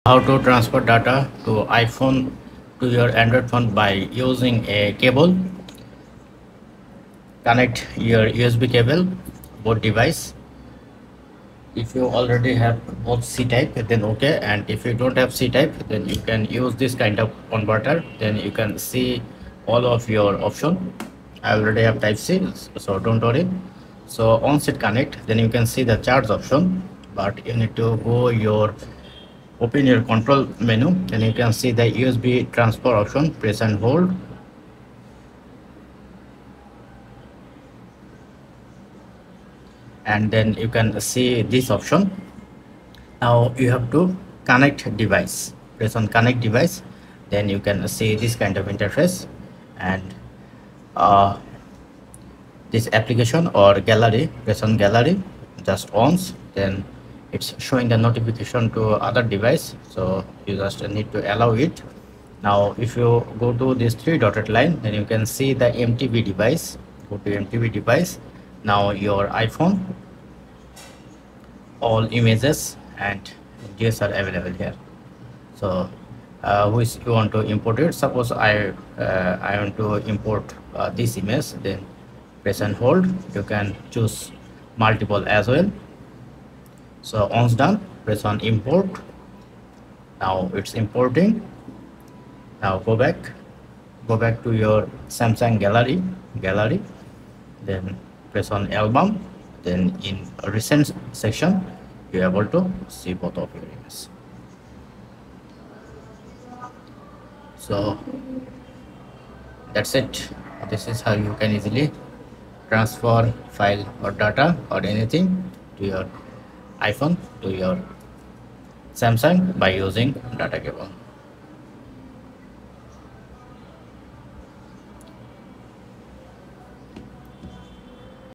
How to transfer data to iPhone to your Android phone by using a cable. Connect your USB cable both device. If you already have both C type, then okay, and if you don't have C type, then you can use this kind of converter. Then you can see all of your option. I already have type C, so don't worry. So on set connect, then you can see the charge option, but you need to go your open your control menu, and you can see the USB transfer option. Press and hold, and then you can see this option. Now you have to connect device. Press on connect device, then you can see this kind of interface, and uh, this application or gallery. Press on gallery, just ons, then it's showing the notification to other device, so you just need to allow it. Now if you go to this three dotted line, then you can see the MTB device. Go to MTB device. Now your iPhone, all images and videos are available here. So which you want to import it. Suppose I want to import this image, then press and hold. You can choose multiple as well. So once done, press on import. Now it's importing. Now go back to your Samsung gallery, then press on album, then in recent section you're able to see both of your images. So that's it. This is how you can easily transfer file or data or anything to your iPhone to your Samsung by using data cable.